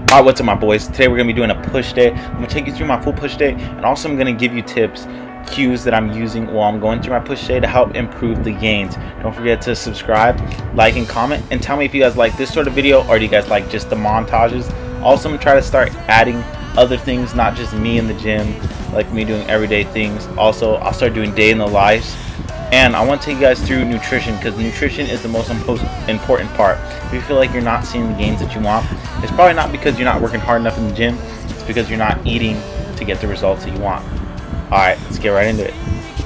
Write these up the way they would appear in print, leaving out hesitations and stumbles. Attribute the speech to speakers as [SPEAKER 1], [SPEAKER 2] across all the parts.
[SPEAKER 1] Alright, what's up my boys? Today we're going to be doing a push day. I'm going to take you through my full push day, and also I'm going to give you tips, cues that I'm using while I'm going through my push day to help improve the gains. Don't forget to subscribe, like, and comment, and tell me if you guys like this sort of video or do you guys like just the montages. Also, I'm going to try to start adding other things, not just me in the gym, like me doing everyday things. Also, I'll start doing day in the lives. And I want to take you guys through nutrition, because nutrition is the most important part. If you feel like you're not seeing the gains that you want, it's probably not because you're not working hard enough in the gym. It's because you're not eating to get the results that you want. Alright, let's get right into it.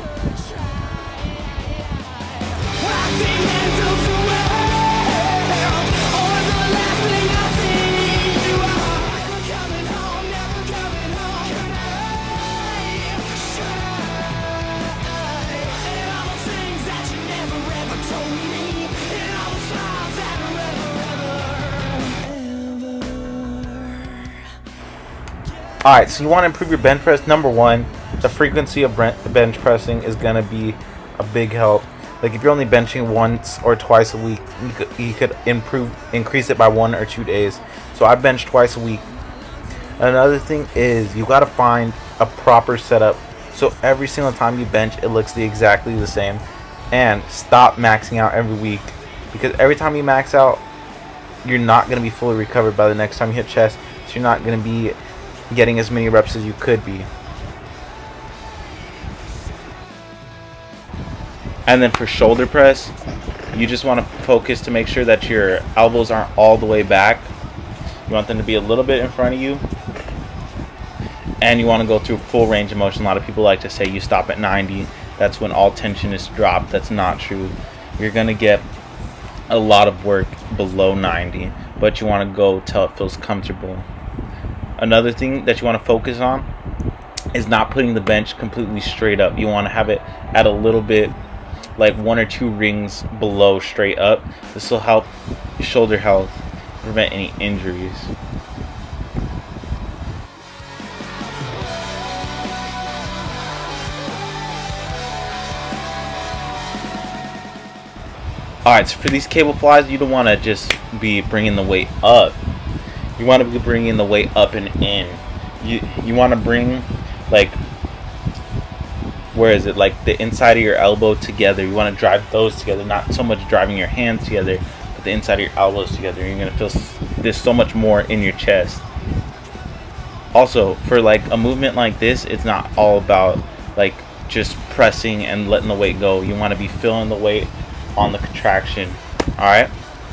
[SPEAKER 1] Alright, so you want to improve your bench press. Number one, the frequency of bench pressing is going to be a big help. Like if you're only benching once or twice a week, you could increase it by 1 or 2 days. So I bench twice a week. Another thing is you got to find a proper setup, so every single time you bench it looks exactly the same. And stop maxing out every week, because every time you max out, you're not going to be fully recovered by the next time you hit chest. So you're not going to be getting as many reps as you could be. And then for shoulder press, you just want to focus to make sure that your elbows aren't all the way back. You want them to be a little bit in front of you, and you want to go through full range of motion. A lot of people like to say you stop at 90. That's when all tension is dropped. That's not true. You're gonna get a lot of work below 90, but you want to go till it feels comfortable. Another thing that you want to focus on is not putting the bench completely straight up. You want to have it at a little bit, like 1 or 2 rings below straight up. This will help shoulder health, prevent any injuries. Alright, so for these cable flies, you don't want to just be bringing the weight up. You want to be bringing the weight up and in. You want to bring, like, where is it, like the inside of your elbow together. You want to drive those together, not so much driving your hands together, but the inside of your elbows together. You're going to feel this so much more in your chest. Also, for like a movement like this, it's not all about like just pressing and letting the weight go. You want to be feeling the weight on the contraction. Alright?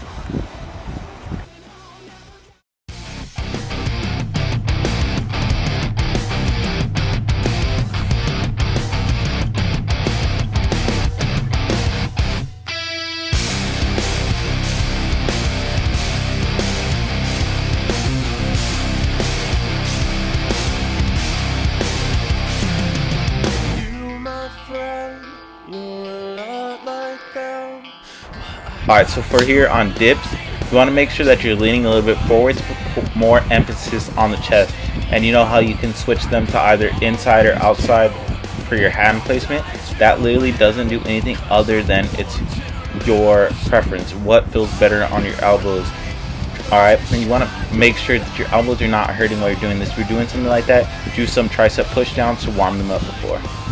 [SPEAKER 1] Alright, so for here on dips, you want to make sure that you're leaning a little bit forward to put more emphasis on the chest. And you know how you can switch them to either inside or outside for your hand placement? That literally doesn't do anything other than it's your preference. What feels better on your elbows? Alright, and you want to make sure that your elbows are not hurting while you're doing this. If you're doing something like that, do some tricep push downs to warm them up before.